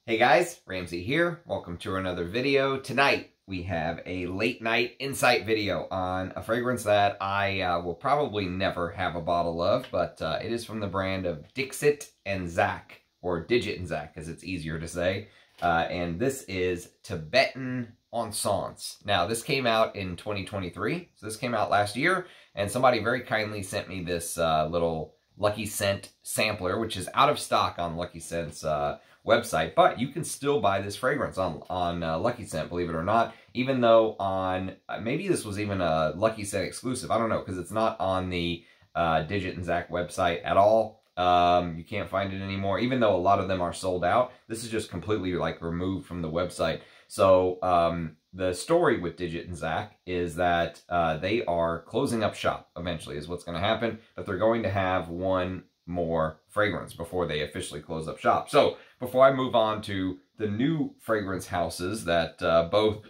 Hey guys, Ramsey here. Welcome to another video. Tonight we have a late night insight video on a fragrance that I will probably never have a bottle of, but it is from the brand of Dixit and Zack, or Digit and Zack as it's easier to say. And this is Tibetan Encens. Now this came out in 2023, so this came out last year, and somebody very kindly sent me this little Lucky Scent sampler, which is out of stock on Lucky Scent's website, but you can still buy this fragrance on Lucky Scent, believe it or not, even though on, maybe this was even a Lucky Scent exclusive, I don't know, because it's not on the Digit and Zack website at all. You can't find it anymore, even though a lot of them are sold out. This is just completely like removed from the website. So the story with Digit and Zack is that they are closing up shop eventually is what's going to happen, but they're going to have one more fragrance before they officially close up shop. So before I move on to the new fragrance houses that both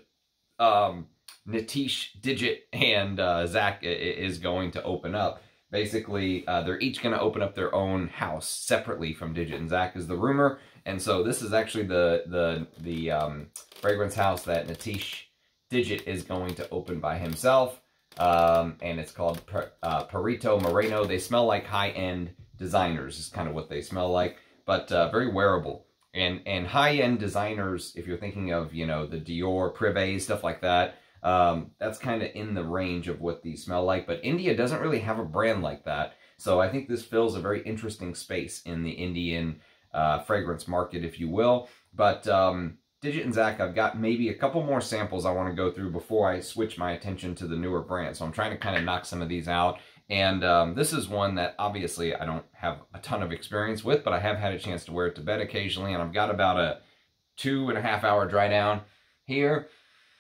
Nitish, Digit, and Zack is going to open up, basically they're each going to open up their own house separately from Digit and Zack is the rumor. And so this is actually the fragrance house that Nitish Digit is going to open by himself, and it's called Perito Moreno. They smell like high-end designers is kind of what they smell like, but very wearable. And high-end designers, if you're thinking of, you know, the Dior, Privé, stuff like that, that's kind of in the range of what these smell like. But India doesn't really have a brand like that. So I think this fills a very interesting space in the Indian fragrance market, if you will. But Digit and Zack, I've got maybe a couple more samples I want to go through before I switch my attention to the newer brand. So I'm trying to kind of knock some of these out. And this is one that obviously I don't have a ton of experience with, but I have had a chance to wear it to bed occasionally, and I've got about a 2.5 hour dry down here.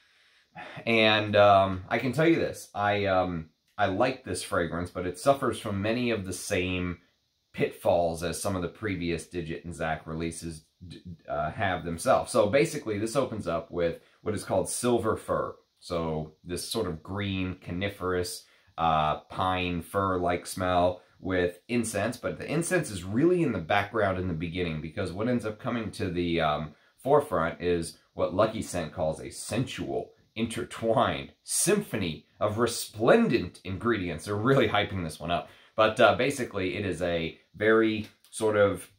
And I can tell you this, I like this fragrance, but it suffers from many of the same pitfalls as some of the previous Digit and Zack releases have themselves. So basically this opens up with what is called silver fir. So this sort of green coniferous pine fir-like smell with incense, but the incense is really in the background in the beginning, because what ends up coming to the forefront is what Lucky Scent calls a sensual, intertwined symphony of resplendent ingredients. They're really hyping this one up, but basically it is a very sort of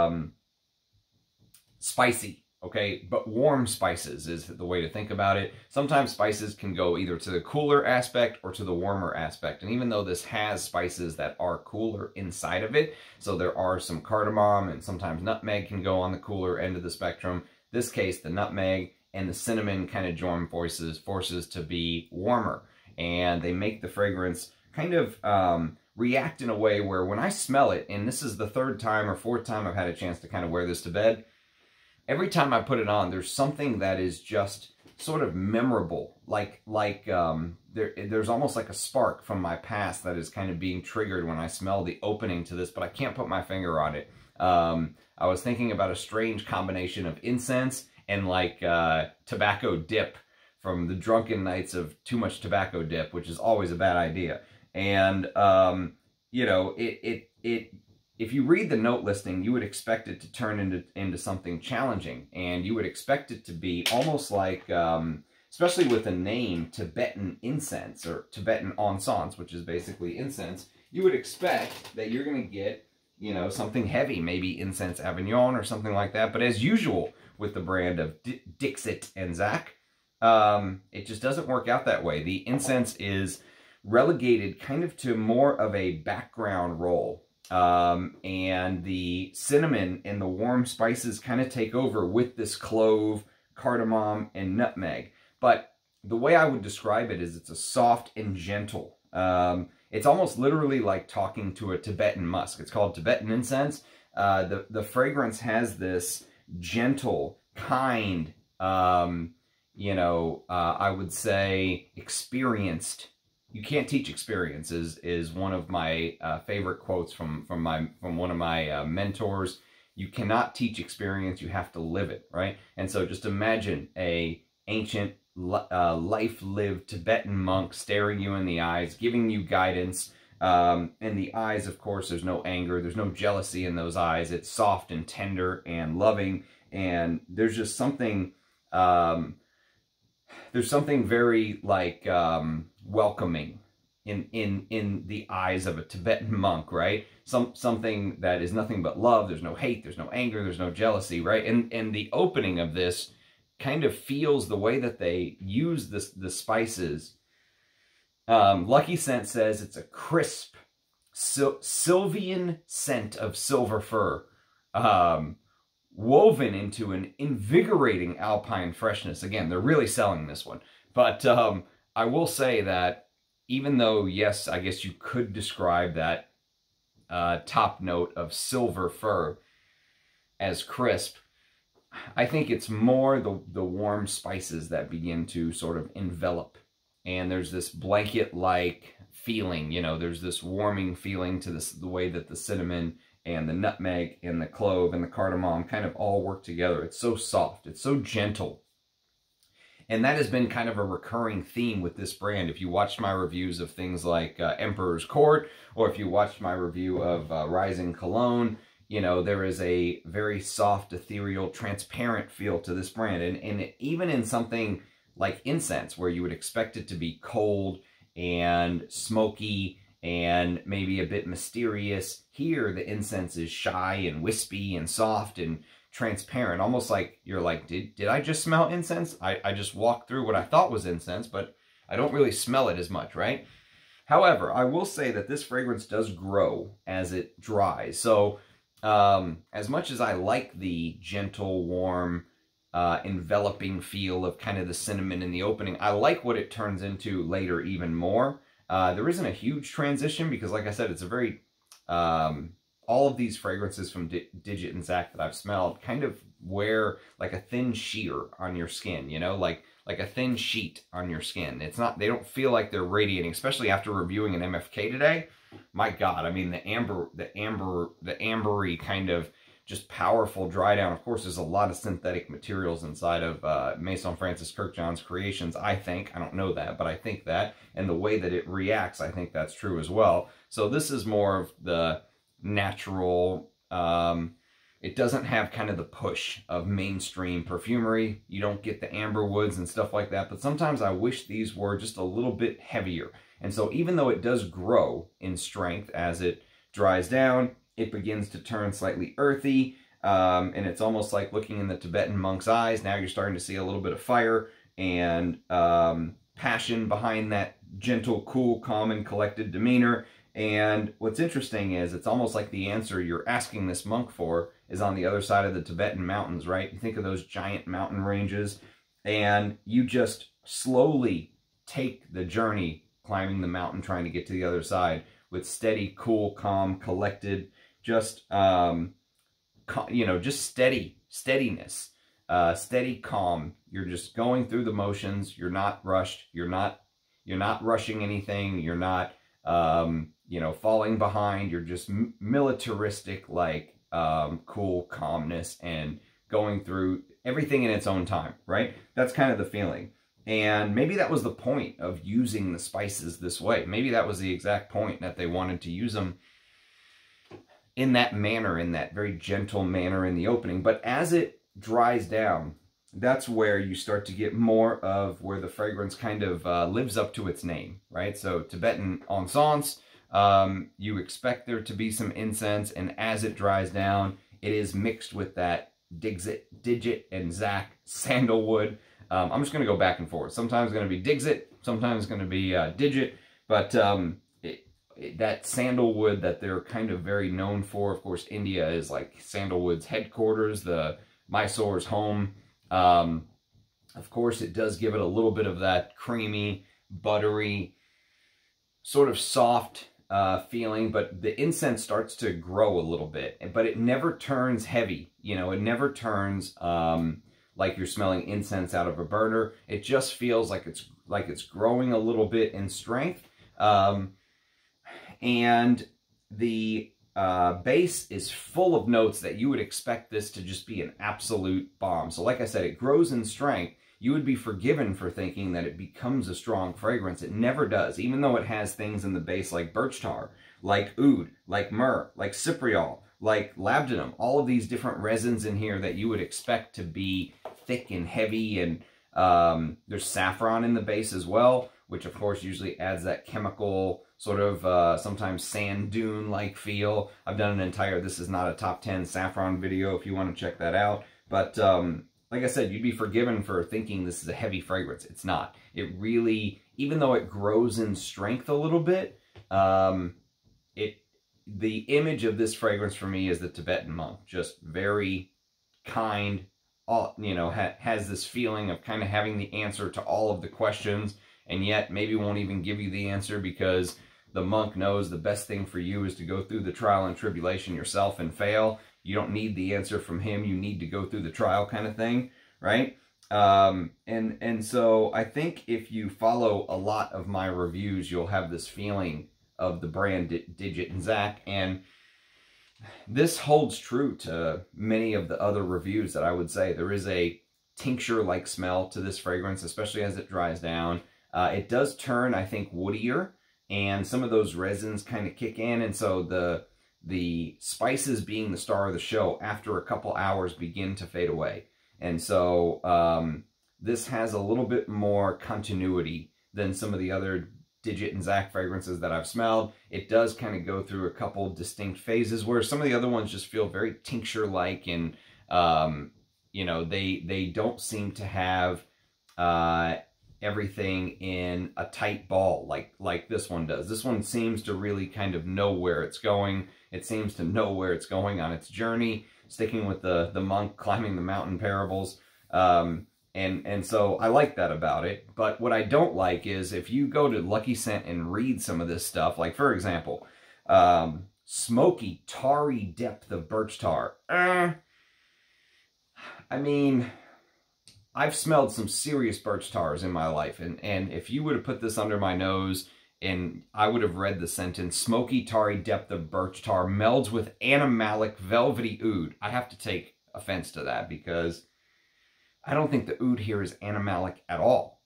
spicy, okay, but warm spices is the way to think about it. Sometimes spices can go either to the cooler aspect or to the warmer aspect. And even though this has spices that are cooler inside of it, so there are some cardamom and sometimes nutmeg can go on the cooler end of the spectrum. This case, the nutmeg and the cinnamon kind of join forces to be warmer. And they make the fragrance kind of react in a way where when I smell it, and this is the third time or fourth time I've had a chance to kind of wear this to bed, every time I put it on, there's something that is just sort of memorable. There's almost like a spark from my past that is kind of being triggered when I smell the opening to this, but I can't put my finger on it. I was thinking about a strange combination of incense and like tobacco dip from the drunken nights of too much tobacco dip, which is always a bad idea. And, you know, if you read the note listing, you would expect it to turn into something challenging, and you would expect it to be almost like, especially with the name Tibetan incense or Tibetan encens, which is basically incense, you would expect that you're going to get, you know, something heavy, maybe incense Avignon or something like that. But as usual with the brand of Dixit and Zack, it just doesn't work out that way. The incense is relegated kind of to more of a background role. And the cinnamon and the warm spices kind of take over with this clove, cardamom, and nutmeg. But the way I would describe it is it's a soft and gentle. It's almost literally like talking to a Tibetan musk. It's called Tibetan incense. The fragrance has this gentle, kind, you know, I would say experienced. You can't teach experience is one of my favorite quotes from one of my mentors. You cannot teach experience, you have to live it, right? And so just imagine a ancient life-lived Tibetan monk staring you in the eyes, giving you guidance. In the eyes, of course, there's no anger, there's no jealousy in those eyes. It's soft and tender and loving, And there's just something, there's something very like welcoming in the eyes of a Tibetan monk, right? Something that is nothing but love. There's no hate, there's no anger, there's no jealousy, right? And the opening of this kind of feels the way that they use the spices. Lucky Scent says it's a crisp Sylvian scent of silver fir, woven into an invigorating alpine freshness. Again, they're really selling this one. But I will say that even though, yes, I guess you could describe that top note of silver fir as crisp, I think it's more the warm spices that begin to sort of envelop. And there's this blanket-like feeling, you know, there's this warming feeling to the way that the cinnamon and the nutmeg and the clove and the cardamom kind of all work together. It's so soft, it's so gentle. And that has been kind of a recurring theme with this brand. If you watched my reviews of things like Emperor's Court, or if you watched my review of Rising Cologne, you know, there is a very soft, ethereal, transparent feel to this brand. And even in something like incense, where you would expect it to be cold and smoky and maybe a bit mysterious, here the incense is shy and wispy and soft and transparent, almost like you're like, did I just smell incense? I just walked through what I thought was incense, but I don't really smell it as much, right? However, I will say that this fragrance does grow as it dries. So as much as I like the gentle, warm, enveloping feel of kind of the cinnamon in the opening, I like what it turns into later even more. There isn't a huge transition because, like I said, it's a very, all of these fragrances from Digit and Zach that I've smelled kind of wear like a thin sheer on your skin, you know, like a thin sheet on your skin. It's not, they don't feel like they're radiating, especially after reviewing an MFK today. My God, I mean, the ambery kind of just powerful dry down. Of course, there's a lot of synthetic materials inside of Maison Francis Kurkdjian's creations, I think. I don't know that, but I think that. And the way that it reacts, I think that's true as well. So this is more of the natural, it doesn't have kind of the push of mainstream perfumery. You don't get the amber woods and stuff like that, but sometimes I wish these were just a little bit heavier. And so even though it does grow in strength as it dries down, it begins to turn slightly earthy, and it's almost like looking in the Tibetan monk's eyes. Now you're starting to see a little bit of fire and passion behind that gentle, cool, calm, and collected demeanor. And what's interesting is it's almost like the answer you're asking this monk for is on the other side of the Tibetan mountains, right? You think of those giant mountain ranges, and you just slowly take the journey climbing the mountain, trying to get to the other side with steady, cool, calm, collected, just, you know, just steadiness, steady, calm. You're just going through the motions. You're not rushed. You're not rushing anything. You're not, you know, falling behind. You're just militaristic, like, cool calmness and going through everything in its own time, right? That's kind of the feeling. And maybe that was the point of using the spices this way. Maybe that was the exact point, that they wanted to use them in that manner, in that very gentle manner in the opening. But as it dries down, that's where you start to get more of where the fragrance kind of lives up to its name, right? So Tibetan encens, you expect there to be some incense, and as it dries down, it is mixed with that Digit and Zach sandalwood. I'm just going to go back and forth. Sometimes it's going to be Digit, sometimes it's going to be Digit, but that sandalwood that they're kind of very known for. Of course, India is like sandalwood's headquarters, the Mysore's home. Of course, it does give it a little bit of that creamy, buttery, sort of soft feeling, but the incense starts to grow a little bit, but it never turns heavy. You know, it never turns like you're smelling incense out of a burner. It just feels like it's growing a little bit in strength. And the base is full of notes that you would expect this to just be an absolute bomb. So like I said, it grows in strength. You would be forgiven for thinking that it becomes a strong fragrance. It never does, even though it has things in the base like birch tar, like oud, like myrrh, like cypriol, like labdanum, all of these different resins in here that you would expect to be thick and heavy, and there's saffron in the base as well, which of course usually adds that chemical sort of sometimes sand dune-like feel. I've done an entire This Is Not a Top 10 saffron video if you want to check that out. But like I said, you'd be forgiven for thinking this is a heavy fragrance. It's not. It really, even though it grows in strength a little bit, the image of this fragrance for me is the Tibetan monk. Just very kind, you know, has this feeling of kind of having the answer to all of the questions, and yet maybe won't even give you the answer because the monk knows the best thing for you is to go through the trial and tribulation yourself and fail. You don't need the answer from him. You need to go through the trial kind of thing, right? And so I think if you follow a lot of my reviews, you'll have this feeling of the brand Digit and Zak. And this holds true to many of the other reviews that I would say. There is a tincture-like smell to this fragrance, especially as it dries down. It does turn, I think, woodier, and some of those resins kind of kick in, and so the spices being the star of the show after a couple hours begin to fade away. And so this has a little bit more continuity than some of the other Digit and Zak fragrances that I've smelled. It does kind of go through a couple distinct phases, where some of the other ones just feel very tincture-like, and you know, they don't seem to have everything in a tight ball like this one does. This one seems to really kind of know where it's going. It seems to know where it's going on its journey, sticking with the monk climbing the mountain parables. And so I like that about it. But what I don't like is if you go to Lucky Scent and read some of this stuff, like for example, smoky, tarry depth of birch tar. I mean, I've smelled some serious birch tars in my life, and if you would have put this under my nose and I would have read the sentence, smoky, tarry depth of birch tar melds with animalic, velvety oud, I have to take offense to that, because I don't think the oud here is animalic at all.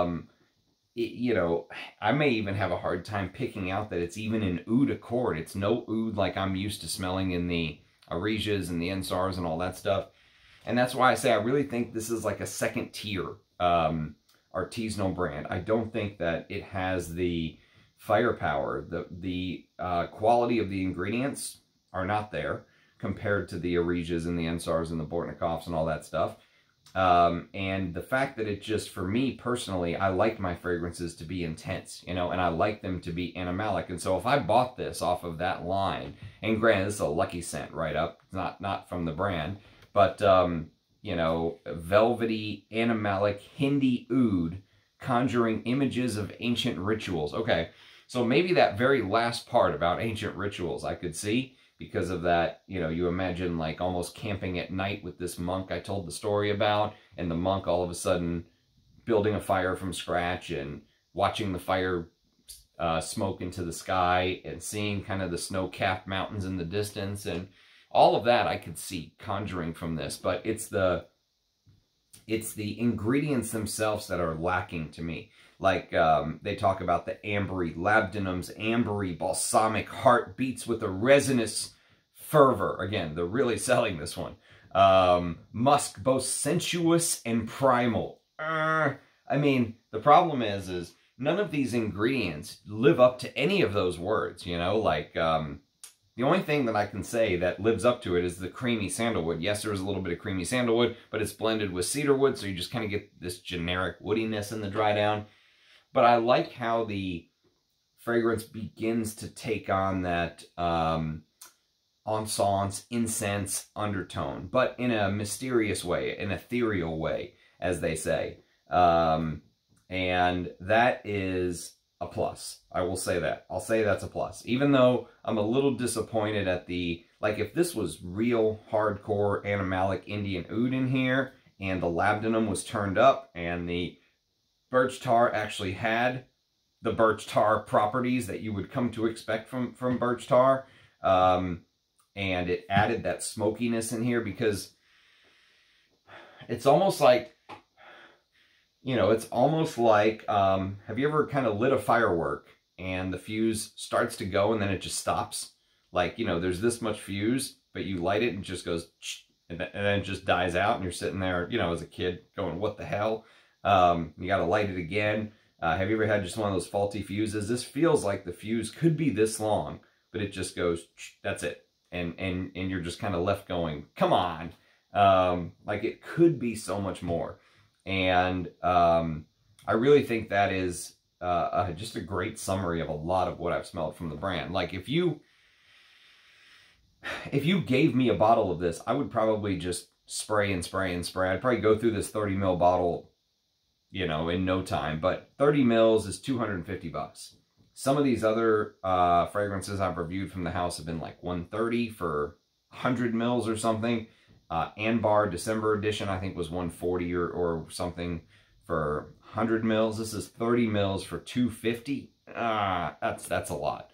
You know, I may even have a hard time picking out that it's even an oud accord. It's no oud like I'm used to smelling in the Arijas and the Ensars and all that stuff. And that's why I say I really think this is like a second tier artisanal brand. I don't think that it has the firepower. The quality of the ingredients are not there compared to the Arijas and the Ensars and the Bortnikovs and all that stuff. And the fact that it just, for me personally, I like my fragrances to be intense, you know, and I like them to be animalic. And so if I bought this off of that line, and granted, this is a Lucky Scent right up, not from the brand, but, you know, velvety, animalic, Hindi oud, conjuring images of ancient rituals. Okay, so maybe that very last part about ancient rituals I could see, because of that, you know, you imagine like almost camping at night with this monk I told the story about, and the monk all of a sudden building a fire from scratch and watching the fire smoke into the sky and seeing kind of the snow-capped mountains in the distance, and all of that I could see conjuring from this. But it's the ingredients themselves that are lacking to me. Like they talk about the ambery, labdanum's ambery, balsamic heart beats with a resinous fervor. Again, they're really selling this one. Musk, both sensuous and primal. I mean, the problem is none of these ingredients live up to any of those words, you know? Like, the only thing that I can say that lives up to it is the creamy sandalwood. Yes, there is a little bit of creamy sandalwood, but it's blended with cedarwood, so you just kind of get this generic woodiness in the dry down. But I like how the fragrance begins to take on that encens, incense undertone, but in a mysterious way, an ethereal way, as they say. And that is a plus. I will say that. I'll say that's a plus. Even though I'm a little disappointed at the, like, if this was real hardcore animalic Indian oud in here, and the labdanum was turned up, and the birch tar actually had the birch tar properties that you would come to expect from birch tar, and it added that smokiness in here, because it's almost like, you know, it's almost like, have you ever kind of lit a firework and the fuse starts to go and then it just stops? Like, you know, there's this much fuse, but you light it and it just goes, and then it just dies out, and you're sitting there, you know, as a kid going, what the hell? You got to light it again. Have you ever had just one of those faulty fuses? This feels like the fuse could be this long, but it just goes, that's it. And you're just kind of left going, come on. Like it could be so much more. And I really think that is just a great summary of a lot of what I've smelled from the brand. Like if you gave me a bottle of this, I would probably just spray and spray and spray. I'd probably go through this 30 ml bottle, you know, in no time. But 30 mils is $250. Some of these other fragrances I've reviewed from the house have been like $130 for 100 mils or something. Anbar December edition, I think, was $140 or something for 100 mils. This is 30 mils for $250. That's a lot.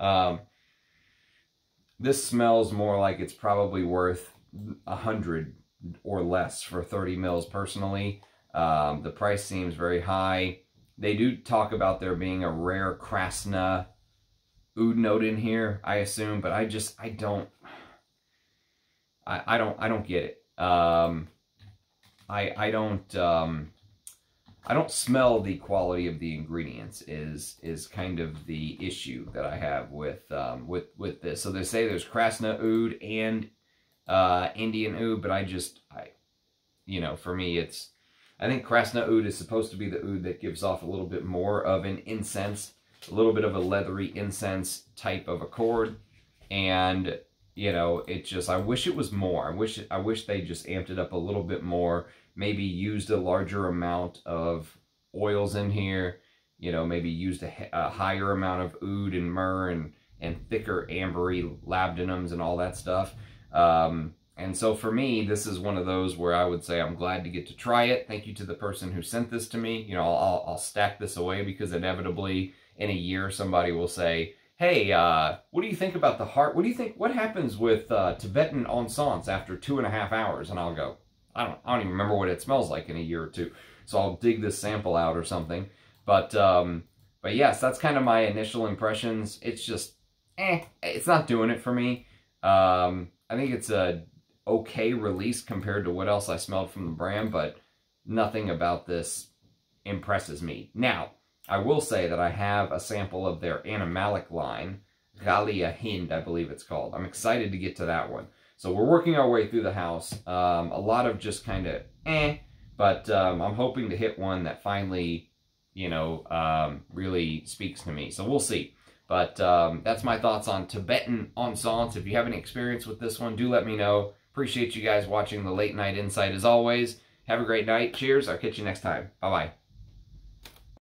This smells more like it's probably worth 100 or less for 30 mils personally. The price seems very high. They do talk about there being a rare Krasna oud note in here, I assume, but I don't get it. I don't smell the quality of the ingredients is kind of the issue that I have with this. So they say there's Krasna oud and Indian oud, but you know, for me I think Krasna oud is supposed to be the oud that gives off a little bit more of an incense, a little bit of a leathery incense type of accord, and you know, it just, I wish it was more. I wish they just amped it up a little bit more. Maybe used a larger amount of oils in here. You know, maybe used a higher amount of oud and myrrh and thicker ambery labdanums and all that stuff. And so for me, this is one of those where I would say I'm glad to get to try it. Thank you to the person who sent this to me. You know, I'll stack this away because inevitably in a year somebody will say, hey, what do you think about the heart? What do you think, what happens with Tibetan encens after 2.5 hours? And I'll go, I don't even remember what it smells like in a year or two. So I'll dig this sample out or something. But yes, that's kind of my initial impressions. It's just, it's not doing it for me. I think it's a okay release compared to what else I smelled from the brand, but nothing about this impresses me. Now, I will say that I have a sample of their animalic line, Ghalia Hind, I believe it's called. I'm excited to get to that one. So we're working our way through the house. A lot of just kind of but I'm hoping to hit one that finally, you know, really speaks to me. So we'll see. But that's my thoughts on Tibetan encens. If you have any experience with this one, do let me know. Appreciate you guys watching the Late Night Insight as always. Have a great night. Cheers. I'll catch you next time. Bye-bye.